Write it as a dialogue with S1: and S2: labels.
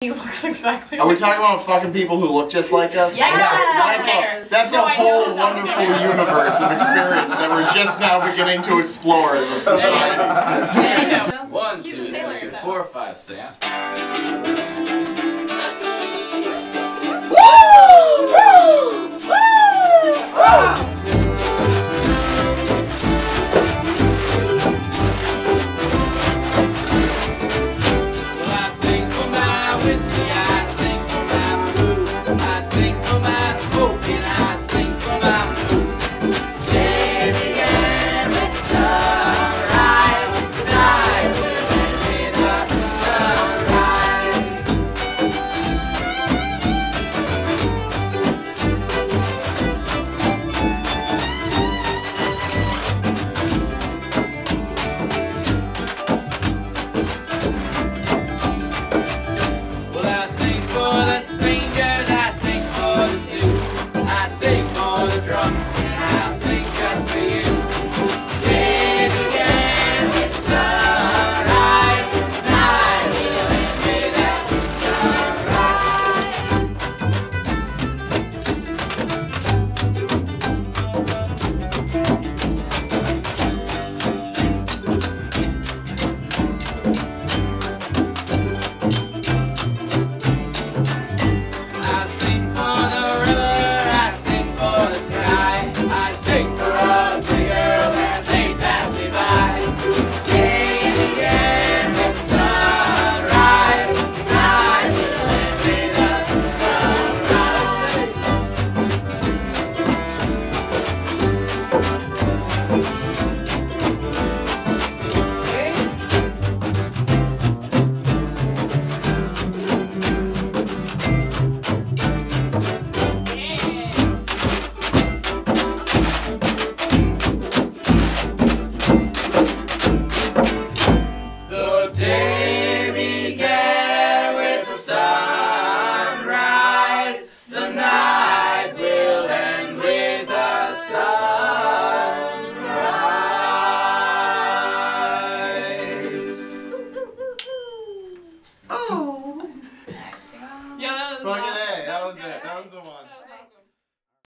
S1: He looks exactly
S2: Are we talking about fucking people who look just like us?
S1: Yes!
S2: That's a whole wonderful universe of experience that we're just now beginning to explore as a society.
S1: There you go.
S3: 1, 2, 3, 4, 5, 6.